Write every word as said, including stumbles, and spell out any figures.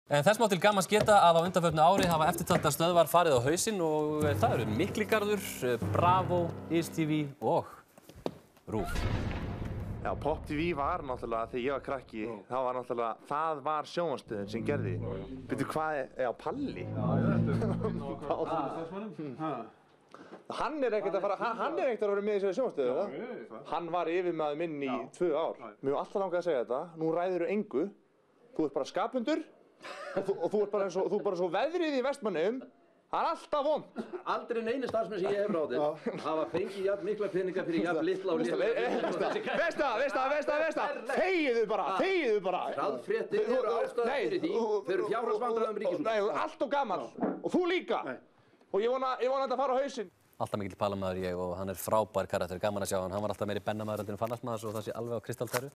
En þess má til gamans geta að á undanförnu ári hafa eftirtaldar stöðvar farið á hausinn og það eru Mikligarður, Bravo, Is T V og RÚV. Já, Pop T V var náttúrulega, þegar ég var krakki, það var náttúrulega, það var sjónvarpsstöðin sem gerði. Veitu hvað er, já, Palli? Já, hann er ekkert að fara, hann, hann er ekkert að vera með í þessari sjónvarpsstöðu, eða? Hann var yfirmaður minn í tvö ár. Mér var alltaf langað að segja þetta, nú ræðirðu engu, þú ert bara skapundur og þú, og þú ert bara eins og, þú ert bara svo veðrið í Vestmannaeyjum. Það er alltaf vond. Aldrei neini starfsmenn sem ég hef ráðið hafa fengið jafn mikla peninga fyrir jafn litla og litla. Veist það, veist það, veist það, veist það, þegiðu bara, þegiðu bara. Hraðfréttir eru ástæða fyrir því, þau eru fjárhagsvandræðum ríkisútvarpsins. Nei, þú ert allt of gamall og þú líka. Og ég vona, ég vona þetta að fara á hausinn. Alltaf mikill palamaður ég og hann er frábær karakter, gaman að sjá hann. Hann var alltaf meiri bennamaður heldur en fannasmaður svo það sé alveg á kristaltæru.